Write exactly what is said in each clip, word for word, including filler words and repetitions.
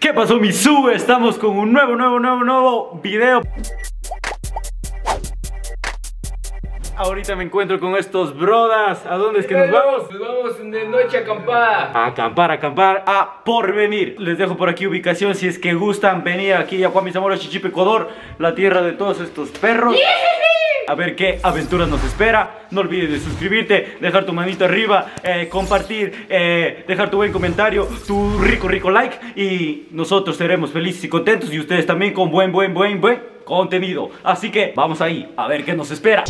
¿Qué pasó, mi sube? Estamos con un nuevo, nuevo, nuevo, nuevo video. Ahorita me encuentro con estos brodas. ¿A dónde es que nos vamos? Nos vamos de noche a acampar. A acampar, a acampar, a Porvenir. Les dejo por aquí ubicación si es que gustan venir aquí a Juan Zamora, Chichipe, Ecuador, la tierra de todos estos perros. A ver qué aventuras nos espera. No olvides de suscribirte, dejar tu manito arriba, eh, compartir, eh, dejar tu buen comentario, tu rico, rico like. Y nosotros seremos felices y contentos. Y ustedes también con buen, buen, buen, buen contenido. Así que vamos ahí a ver qué nos espera.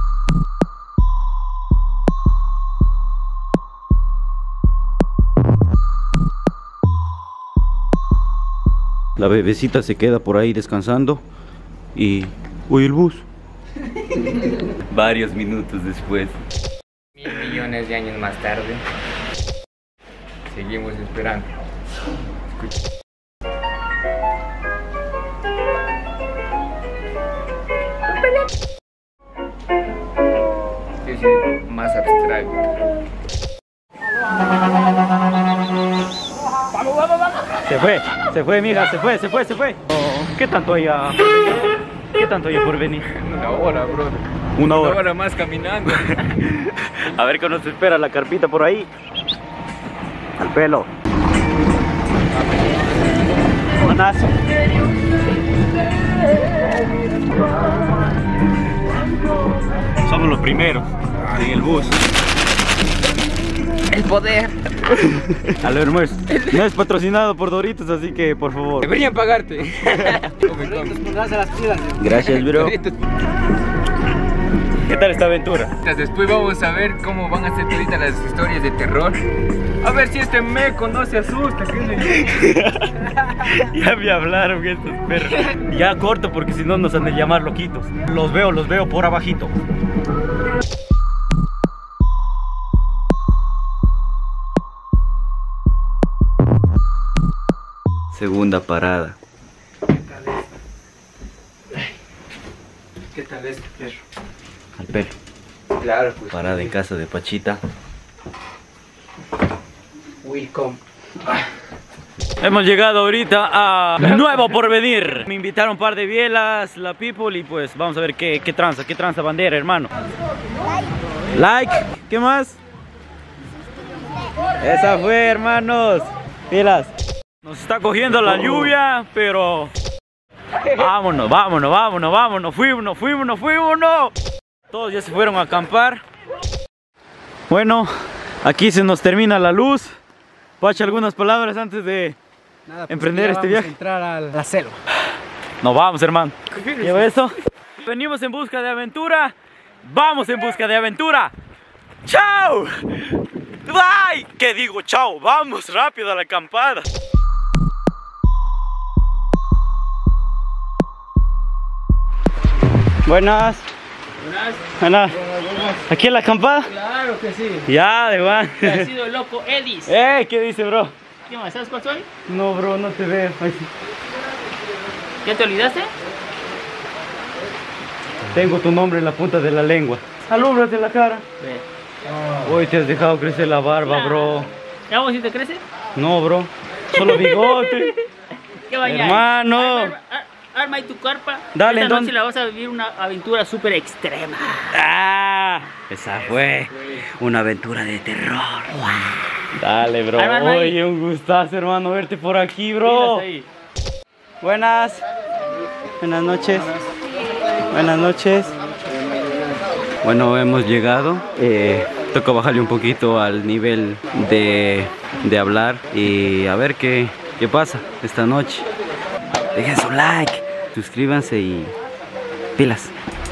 La bebecita se queda por ahí descansando. Y... uy, el bus. Varios minutos después. Mil millones de años más tarde. Seguimos esperando. Escucha. Sí, sí, más abstracto. Vamos, vamos, vamos. Se fue, se fue, mija, se fue, se fue, se fue. Oh, ¿qué tanto hay a... ¿Qué tanto hay por venir? Una hora, brother. Una hora. Una hora más caminando. A ver qué nos espera la carpita por ahí. Al pelo. Buenas. Somos los primeros en el bus. El poder. A ver, no es, no es patrocinado por Doritos, así que por favor. Deberían pagarte. Come, come. Gracias, bro. ¿Qué tal esta aventura? Después vamos a ver cómo van a ser todas las historias de terror. A ver si este meco no se asusta. Ya me hablaron estos perros. Ya corto porque si no nos han de llamar loquitos. Los veo, los veo por abajito. Segunda parada. ¿Qué tal este perro? Al pelo. Claro, pues. Parada en casa de Pachita. Welcome. Hemos llegado ahorita a Nuevo Porvenir. Me invitaron un par de bielas, la people, y pues vamos a ver qué, qué tranza, qué tranza bandera, hermano. Like. ¿Qué más? Esa fue, hermanos. Bielas. Nos está cogiendo la lluvia, pero... Vámonos, vámonos, vámonos, vámonos. Fuímonos, fuímonos, fuímonos. Todos ya se fueron a acampar. Bueno, aquí se nos termina la luz. Pacha, algunas palabras antes de Nada, pues emprender este viaje. Entrar a la selva. Nos vamos, hermano. ¿Lleva eso? Venimos en busca de aventura. Vamos en busca de aventura. ¡Chao! ¡Bye! ¿Qué digo? ¡Chao! Vamos rápido a la acampada. Buenas. Buenas. Buenas. Buenas. ¿Aquí en la acampada? Claro que sí. Ya, de van. Ha sido el loco Edis. Eh, ¿qué dice, bro? ¿Qué más? ¿Sabes cuál soy? No, bro, no te veo. Ay, sí. ¿Ya te olvidaste? Tengo tu nombre en la punta de la lengua. Alúmbrate la cara. Ve. Hoy te has dejado crecer la barba, bro. ¿Ya vos si te crece? No, bro. Solo bigote. ¿Qué vaya? Hermano. Arma, ar- arma ahí tu carpa. Dale, Esta entonces. noche la vas a vivir una aventura súper extrema. Ah, esa fue una aventura de terror. Dale, bro. Hermano, ahí. Oye, un gustazo, hermano, verte por aquí, bro. Pilas ahí. Buenas. Buenas noches. Buenas noches. Bueno, hemos llegado. Eh, toca bajarle un poquito al nivel de, de hablar y a ver qué, qué pasa esta noche. Dejen su like, suscríbanse y pilas.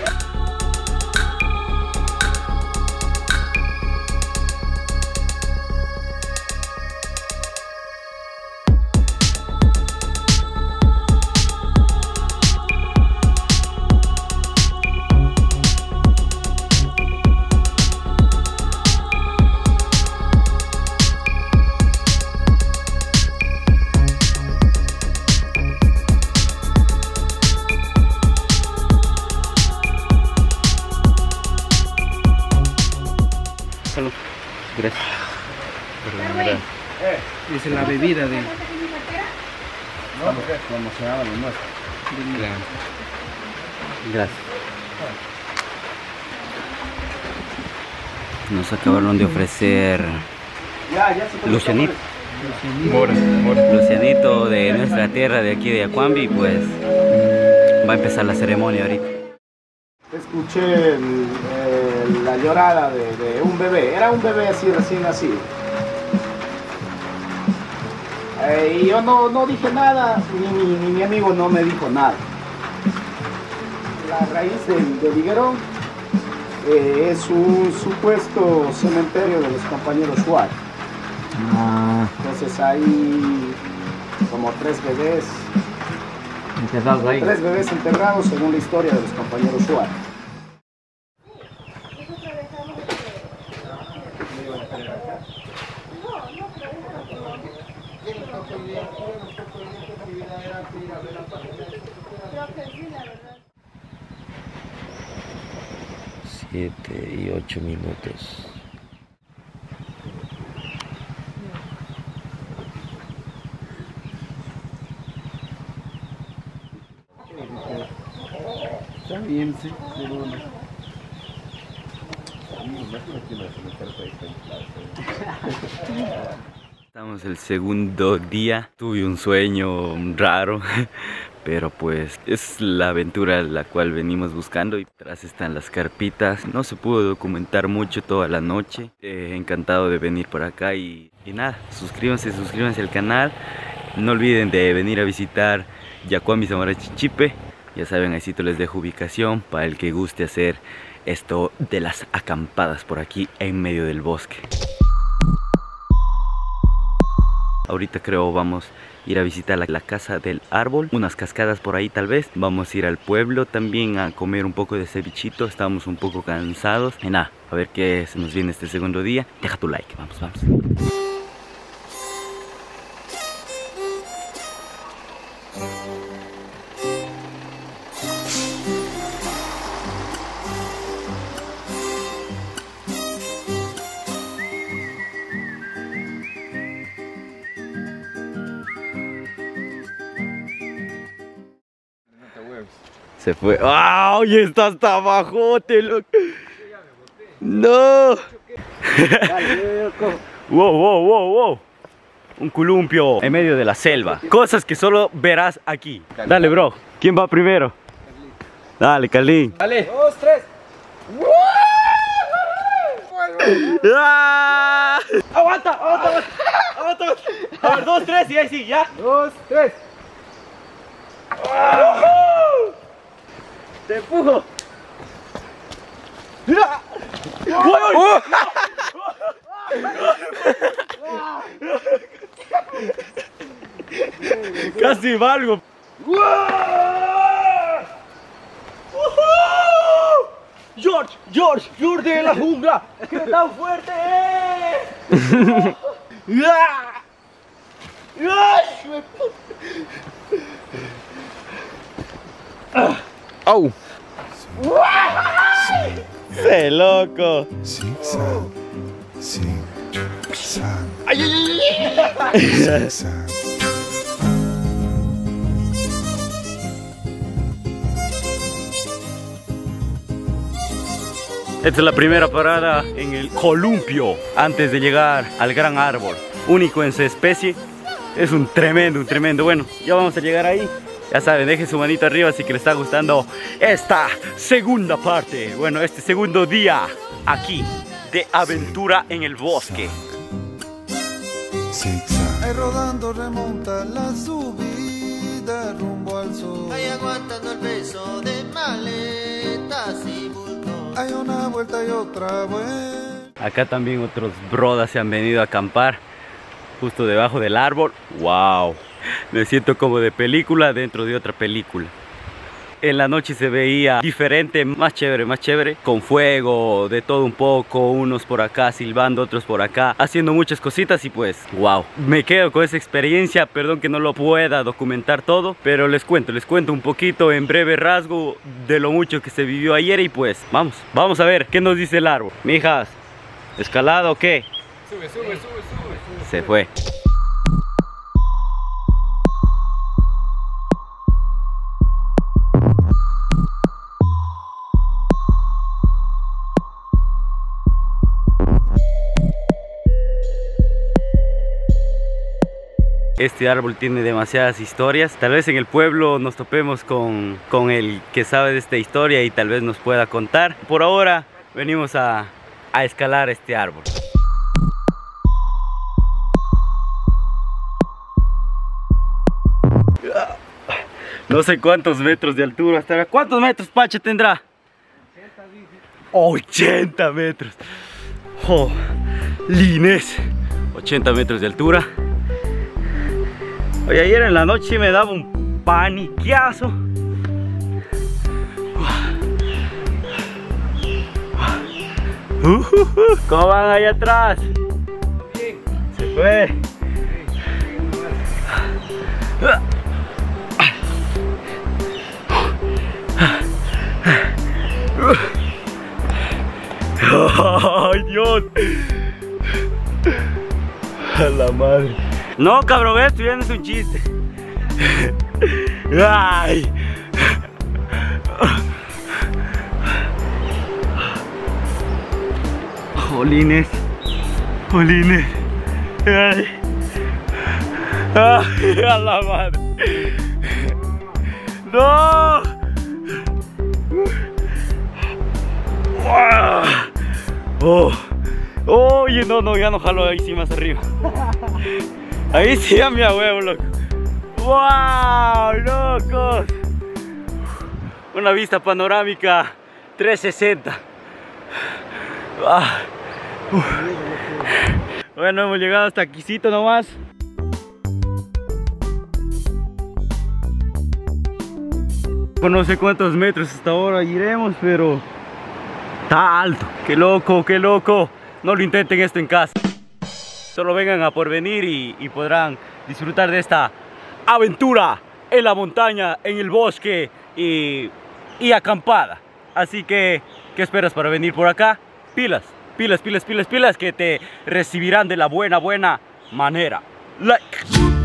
Salud. Gracias. Dice la bebida de... Estamos promocionando lo nuestro. Gracias. Nos acabaron de ofrecer Lucianito. Lucianito de nuestra tierra, de aquí de Yacuambi, pues va a empezar la ceremonia ahorita. Escuché el, el, la llorada de, de un bebé, era un bebé así recién nacido. Eh, y yo no, no dije nada, ni, ni, ni mi amigo no me dijo nada. La raíz del, del higuerón eh, es un supuesto cementerio de los compañeros Suárez. Ah, Entonces hay como tres bebés, enterrados ahí. tres bebés enterrados según la historia de los compañeros Suárez. Siete y ocho minutos. Está bien, sí, seguro. Estamos el segundo día. Tuve un sueño raro, pero pues es la aventura la cual venimos buscando. Y atrás están las carpitas. No se pudo documentar mucho toda la noche. Eh, encantado de venir por acá y, y nada, suscríbanse, suscríbanse al canal. No olviden de venir a visitar Yacuambi Zamora Chinchipe. Ya saben, ahí sí te les dejo ubicación para el que guste hacer esto de las acampadas por aquí en medio del bosque. Ahorita creo vamos a ir a visitar la, la casa del árbol, unas cascadas por ahí tal vez. Vamos a ir al pueblo también a comer un poco de cevichito, estamos un poco cansados. Y nada, a ver qué se nos viene este segundo día. Deja tu like, vamos, vamos. Se fue. ¡Ah! ¡Oye! Está hasta abajo, te loco. ¡No! ¡Wow, wow, wow, wow! Un columpio en medio de la selva. Cosas que solo verás aquí. Dale, bro. ¿Quién va primero? Dale, Carlín. Dale. Dos, tres. ¡Ah! ¡Aguanta! ¡Aguanta! ¡Aguanta! ¡Aguanta! A ver, dos, tres y ahí sí, ya. Dos, tres. ¡Te empujo! ¡Mira! ¡Oh! ¡Casi valgo! ¡George! ¡George! ¡George de la jungla! ¡Qué tan fuerte es! ¡Au! ¡Se loco! Zigzag, zigzag, ¡Ay, ay, ay! zigzag. Esta es la primera parada en el columpio antes de llegar al gran árbol, único en su especie. Es un tremendo, un tremendo. Bueno, ya vamos a llegar ahí. Ya saben, dejen su manito arriba si que les está gustando esta segunda parte. Bueno, este segundo día aquí de aventura en el bosque. Zigzag. Ahí rodando remonta la subida rumbo al sol. Ahí aguantando el peso de maletas y bultos. Hay una vuelta y otra vuelta. Acá también otros brodas se han venido a acampar justo debajo del árbol. ¡Wow! Me siento como de película dentro de otra película. En la noche se veía diferente, más chévere, más chévere. Con fuego, de todo un poco, unos por acá silbando, otros por acá, haciendo muchas cositas y pues, wow. Me quedo con esa experiencia, perdón que no lo pueda documentar todo, pero les cuento, les cuento un poquito en breve rasgo de lo mucho que se vivió ayer y pues, vamos, vamos a ver qué nos dice el árbol. Mijas, ¿escalada o qué? Sube, sube, sube, sube. Se fue. este árbol tiene demasiadas historias. Tal vez en el pueblo nos topemos con, con el que sabe de esta historia y tal vez nos pueda contar. Por ahora venimos a, a escalar este árbol. No sé cuántos metros de altura estará. ¿Cuántos metros, Pacha, tendrá? ochenta metros. Oh, Lines. ochenta metros de altura. Oye, ayer en la noche sí me daba un paniqueazo. Uh, uh, uh. ¿Cómo van ahí atrás? Bien. Se fue. ¡Ay, Dios! A la madre. No, cabrón, esto ya no es un chiste. ¡Ay! Jolines. Jolines. ¡Ay! ¡Ay, a la madre! ¡No! Oh, oye, no, no, ya no jalo ahí sí más arriba. Ahí sí a mi huevo, loco. ¡Wow, locos! Una vista panorámica trescientos sesenta. Ah. Bueno, hemos llegado hasta aquícito nomás. No sé cuántos metros hasta ahora iremos, pero está alto. Qué loco, qué loco. No lo intenten esto en casa. Solo vengan a Porvenir y, y podrán disfrutar de esta aventura en la montaña, en el bosque y, y acampada. Así que, ¿qué esperas para venir por acá? Pilas, pilas, pilas, pilas, pilas, que te recibirán de la buena, buena manera. Like.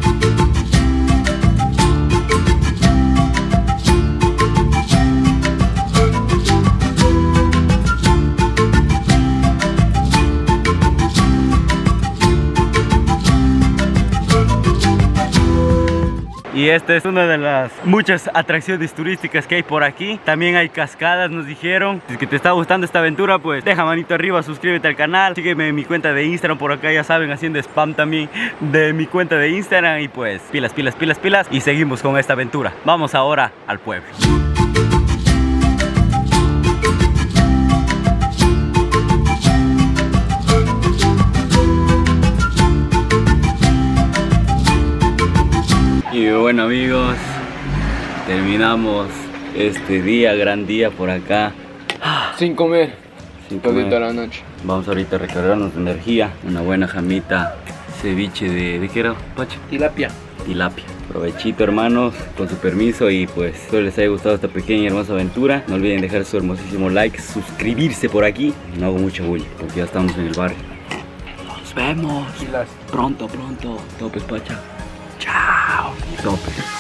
Y esta es una de las muchas atracciones turísticas que hay por aquí. También hay cascadas, nos dijeron. Si es que te está gustando esta aventura, pues deja manito arriba, suscríbete al canal. Sígueme en mi cuenta de Instagram por acá, ya saben, haciendo spam también de mi cuenta de Instagram. Y pues pilas, pilas, pilas, pilas. Y seguimos con esta aventura. Vamos ahora al pueblo. Y bueno, amigos, terminamos este día, gran día por acá. Sin comer. Sin Toda comer. la noche. Vamos ahorita a recargarnos de energía. Una buena jamita, ceviche de... ¿de qué era, Pacha? Tilapia. Tilapia. Provechito, hermanos, con su permiso. Y pues espero les haya gustado esta pequeña y hermosa aventura. No olviden dejar su hermosísimo like, suscribirse por aquí. No hago mucha bulla porque ya estamos en el barrio. Nos vemos pronto, pronto. Topes, Pacha. Chao. Topes.